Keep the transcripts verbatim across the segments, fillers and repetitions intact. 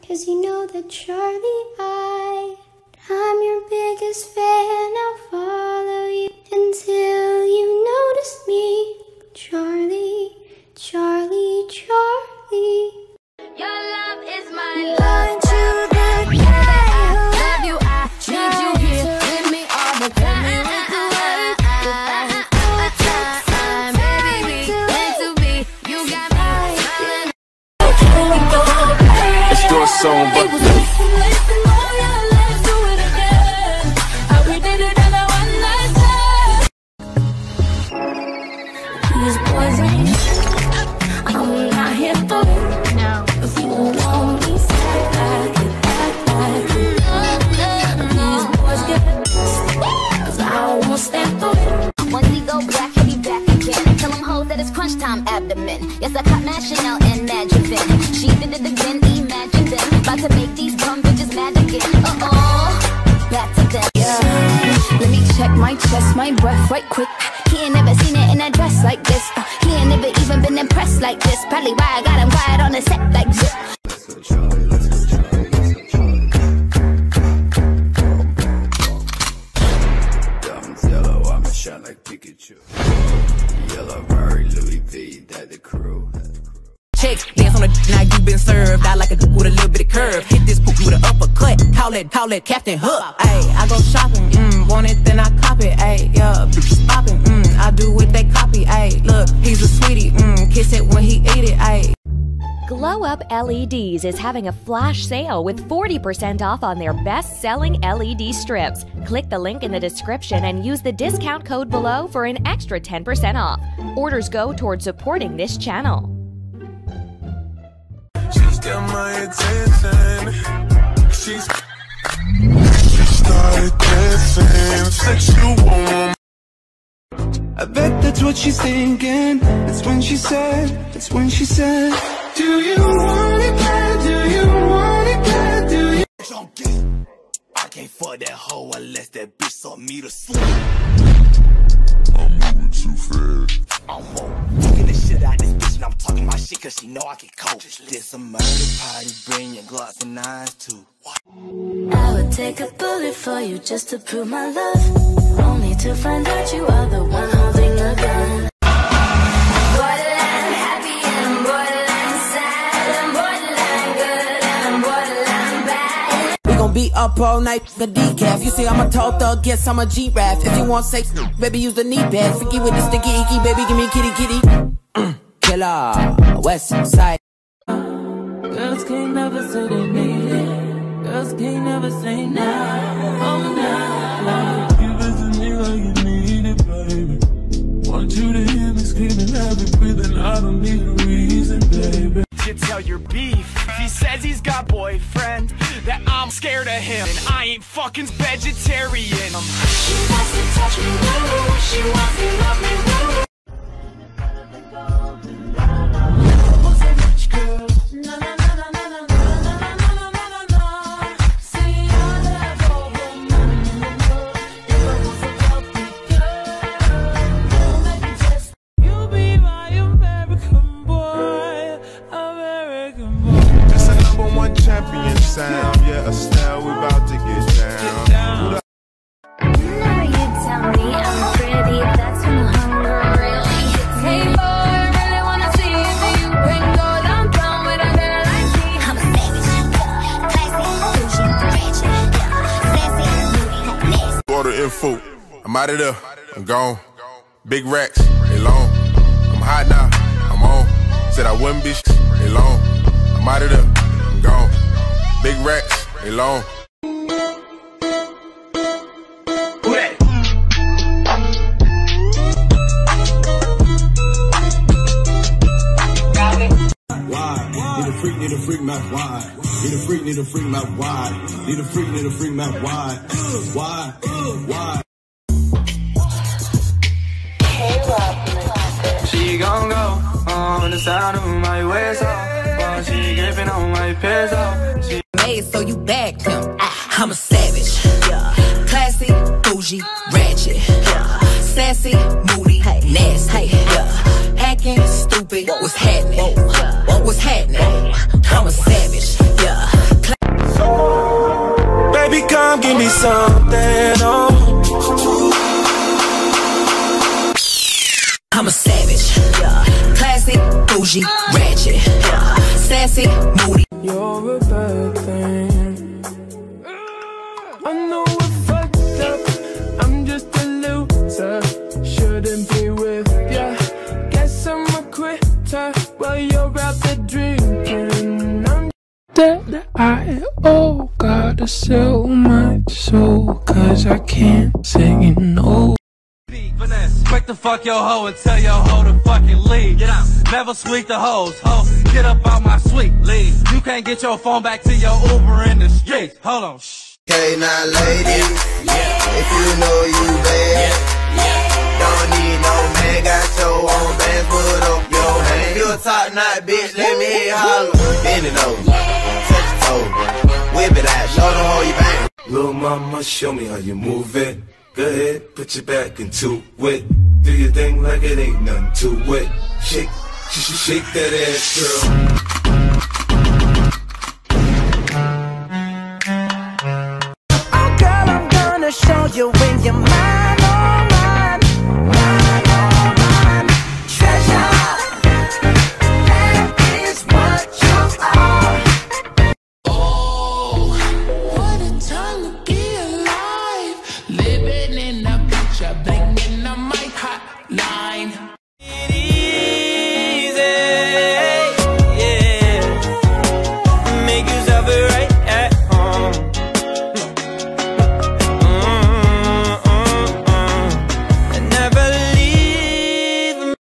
Cause you know that Charlie, I, I'm your biggest fan. I'll follow you until you notice me. Charlie, Charlie, Charlie. Your love is my love. To the I love you, I need you here with me all the time. Baby, we meant to be. You got me smiling. Let's do a song, but these boys ain't I'm not here for it. No. If you want me, say I can act like it. These boys get cause I won't stand for it. When we go back, he'll be back again. Tell them hoes that it's crunch time abdomen. Yes, I caught my Chanel and Nadjavin. She did it again, imagine them. About to make these bum bitches mad again. Uh-oh, back to them. Yeah, let me check my chest, my breath right quick. He ain't never seen it in a dress like this. uh, He ain't never even been impressed like this. Probably why I got him quiet on the set like zip. Let's go Charlie, let's go Charlie, let's go Charlie. Diamonds yellow, I'ma shine like Pikachu. Yellow Murray, Louis V, that the crew. Check, dance on the now you been served. I like a duke with a little bit of curve. Hit this poop with an uppercut. Call it, call it Captain Hook. Ayy, I go shopping, mm, want it, then I cop it. Ayy, yeah, bitches popping, mm, I do what they copy. Ayy, look, he's a sweetie, mm, kiss it when he eat it. Ayy. Glow Up L E Ds is having a flash sale with forty percent off on their best-selling L E D strips. Click the link in the description and use the discount code below for an extra ten percent off. Orders go towards supporting this channel. She's got my attention. She's she started dancing, sexual. I bet that's what she's thinking. That's when she said, that's when she said, do you want it bad? Do you want it bad? Do you? I can't fuck that hoe unless that bitch suck me to sleep. I'm moving too fast. I'm fucking the shit out this bitch and I'm talking my shit cause she know I can cope. This a murder party, bring your Glocks and nines too. What? I would take a bullet for you just to prove my love. Only to find out you are the one holding a gun. Borderline happy and borderline sad and borderline good and borderline bad. We gon' be up all night, the decaf. You say I'm a tall thug, guess I'm a G-Rap. If you want sex, baby, use the knee pad. Freaky with the sticky icky, baby, give me kitty kitty. Mm. Killer, West Side. Girls can't never say they need it. Girls can't never say nah. Oh, nah. Give it to me like you need it, baby. Want you to hear me screaming, heavy breathing. I don't need a reason, baby. you tell your beef. He says he's got boyfriend, that I'm scared of him, and I ain't fucking vegetarian. She wants to touch me, woo. She wants to love me, woo. Champion sound, yeah, Estelle, we about to get down. Get down. You know you tell me I'm pretty, that's when the hunger really hits. Hey boy, I really wanna see if you can go downtown with a girl like me. I'm a savage, classy, bougie, ratchet, sassy, moody, Order info, I'm out of there, I'm gone. Big racks, they long. I'm hot now, I'm on. Said I wouldn't be, they long. I'm out of there, I'm gone. Big racks, they long. Why? Need a freak, need a freak, map, why? Need a freak, need a freak, map, why? Need a freak, need a freak, map, why? Why? Why? She gon' go on the side of my waist off, while she gripping on my pants off. She made so you back him. I'm a savage, yeah. Classy, bougie, ratchet, yeah. Sassy, moody, hey. Nasty, hey. Yeah. Hacking, stupid, what's happening? What's happening? I'm a savage, yeah. pussy. Moody. You're a bad thing. I know we're fucked up. I'm just a loser. Shouldn't be with ya. Guess I'm a quitter while you're out there drinking. I'm that I oh gotta sell my soul, cause I can't say no. Quick to fuck your hoe and tell your hoe to fucking leave. Get out. Never sweep the hoes. Ho, get up out my suite. Leave. You can't get your phone back to your Uber in the streets. Hold on. Shh. Okay, now ladies, yeah. If you know you bad, yeah. Yeah. Don't need no man. Got your own bands, put up your hand. You a top knot bitch, let me hear you holler. Bend it over, touch your toe, whip it out, show them how you bang. Little mama, show me how you move it. Go ahead, put your back into it. Do your thing like it ain't nothing to it. Shake, sh sh shake that ass, girl. Oh girl, I'm gonna show you when you're mine, oh mine, mine, oh mine. Treasure, that is what you are. Oh, what a time to be alive. Living in a picture, banging on my hotline. Easy, yeah. Make yourself right at home. Mm, mm, mm. And never leave me.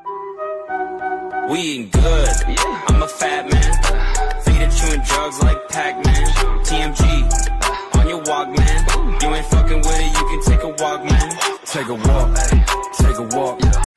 We eating good. I'm a fat man. Feeding chewing drugs like Pac-Man. T M G on your Walkman. You ain't fucking with it, you can take a walk, man. Take a walk, take a walk.